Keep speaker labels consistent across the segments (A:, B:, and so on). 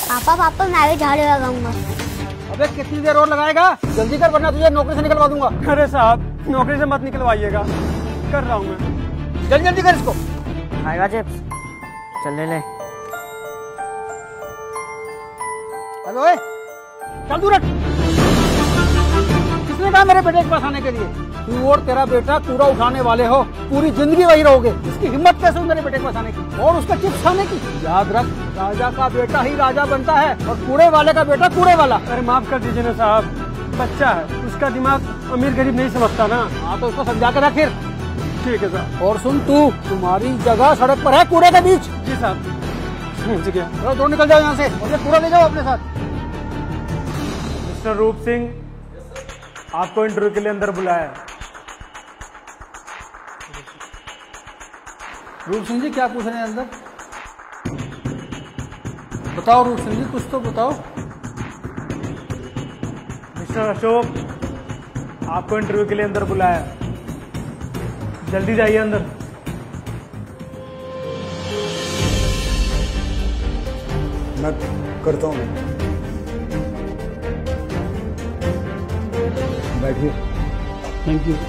A: पापा मैं भी झाड़ू लगाऊंगा।
B: अबे कितनी देर और लगाएगा? जल्दी कर वरना तुझे नौकरी से निकलवा दूंगा।
C: अरे साहब नौकरी से मत निकलवाइएगा, कर रहा हूँ मैं।
B: जल्दी जल्दी कर इसको।
D: खाएगा चिप्स? चल ले ले।
B: अबे ओए चल दूर हट। किसने कहा मेरे बेटे के पास आने के लिए? तू और तेरा बेटा कूड़ा उठाने वाले हो, पूरी जिंदगी वही रहोगे। इसकी हिम्मत कैसे हुई मेरे बेटे के पास आने की और उसका चिप्स खाने की? याद रख, राजा का बेटा ही राजा बनता है और कूड़े वाले का बेटा कूड़े वाला।
C: अरे माफ कर दीजिए ना साहब, बच्चा है, उसका दिमाग अमीर गरीब नहीं समझता ना।
B: हाँ तो उसको समझा कर रख फिर।
C: ठीक है साहब।
B: और सुन तू, तुम्हारी जगह सड़क पर है कूड़े के बीच।
C: जी साहब समझ गया।
B: चलो दो निकल जाओ यहाँ से और ये कूड़ा ले जाओ अपने साथ।
C: मिस्टर रूप सिंह, आपको इंटरव्यू के लिए अंदर बुलाया है।
B: रूप सिंह जी क्या पूछ रहे हैं अंदर? बताओ रूप सिंह जी, कुछ तो बताओ।
C: मिस्टर अशोक, आपको इंटरव्यू के लिए अंदर बुलाया है, जल्दी जाइए अंदर।
E: मैं करता हूँ। बैठिए।
B: Thank you.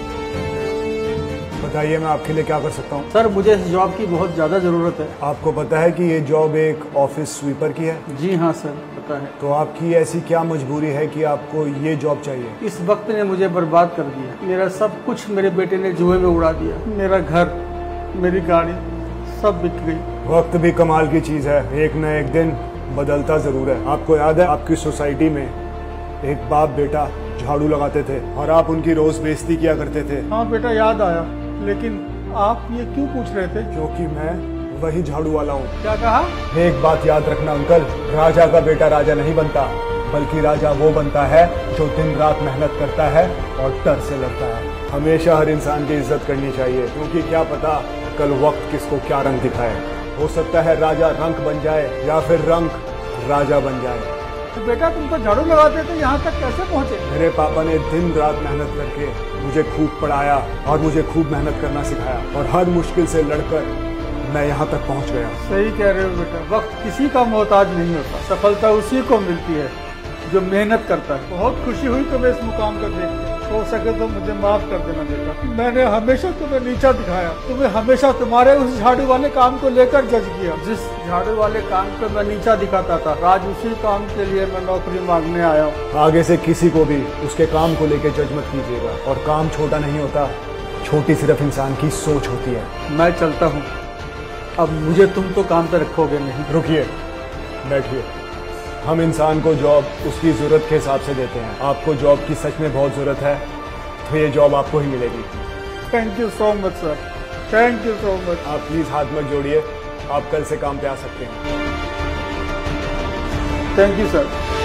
E: बताइए मैं आपके लिए क्या कर सकता हूँ?
B: सर मुझे इस जॉब की बहुत ज़्यादा ज़रूरत है।
E: आपको पता है कि ये जॉब एक ऑफिस स्वीपर की है?
B: जी हाँ सर पता है।
E: तो आपकी ऐसी क्या मजबूरी है कि आपको ये जॉब चाहिए?
B: इस वक्त ने मुझे बर्बाद कर दिया। मेरा सब कुछ मेरे बेटे ने जुए में उड़ा दिया। मेरा घर, मेरी गाड़ी सब बिक गई।
E: वक्त भी कमाल की चीज़ है, एक न एक दिन बदलता ज़रूर है। आपको याद है आपकी सोसाइटी में एक बाप बेटा झाड़ू लगाते थे और आप उनकी रोज बेइज्जती किया करते थे?
B: हाँ बेटा याद आया, लेकिन आप ये क्यों पूछ रहे थे?
E: क्योंकि मैं वही झाड़ू वाला हूँ।
B: क्या कहा?
E: एक बात याद रखना अंकल, राजा का बेटा राजा नहीं बनता, बल्कि राजा वो बनता है जो दिन रात मेहनत करता है और डर से लड़ता है। हमेशा हर इंसान की इज्जत करनी चाहिए, क्योंकि क्या पता कल वक्त किसको क्या रंग दिखाए। हो सकता है राजा रंक बन जाए या फिर रंक राजा बन जाए।
B: तो बेटा तुम तो झाड़ू लगाते थे, यहाँ तक कैसे पहुँचे?
E: मेरे पापा ने दिन रात मेहनत करके मुझे खूब पढ़ाया और मुझे खूब मेहनत करना सिखाया और हर मुश्किल से लड़कर मैं यहाँ तक पहुँच गया।
B: सही कह रहे हो बेटा, वक्त किसी का मोहताज नहीं होता, सफलता उसी को मिलती है जो मेहनत करता है। बहुत खुशी हुई तुम्हें इस मुकाम पर देख के। हो सके तो मुझे माफ कर देना बेटा, मैंने हमेशा तुम्हें नीचा दिखाया, तुम्हें हमेशा तुम्हारे उस झाड़ू वाले काम को लेकर जज किया। जिस झाड़ू वाले काम को मैं नीचा दिखाता था, आज उसी काम के लिए मैं नौकरी मांगने आया हूँ।
E: आगे से किसी को भी उसके काम को लेकर जज मत कीजिएगा, और काम छोटा नहीं होता, छोटी सिर्फ इंसान की सोच होती है।
B: मैं चलता हूँ, अब मुझे तुम तो काम पे रखोगे नहीं।
E: रुकिए, बैठिए। हम इंसान को जॉब उसकी जरूरत के हिसाब से देते हैं। आपको जॉब की सच में बहुत जरूरत है तो ये जॉब आपको ही मिलेगी।
B: Thank you so much sir, thank you so much.
E: आप प्लीज हाथ मत जोड़िए, आप कल से काम पे आ सकते हैं।
B: Thank you sir.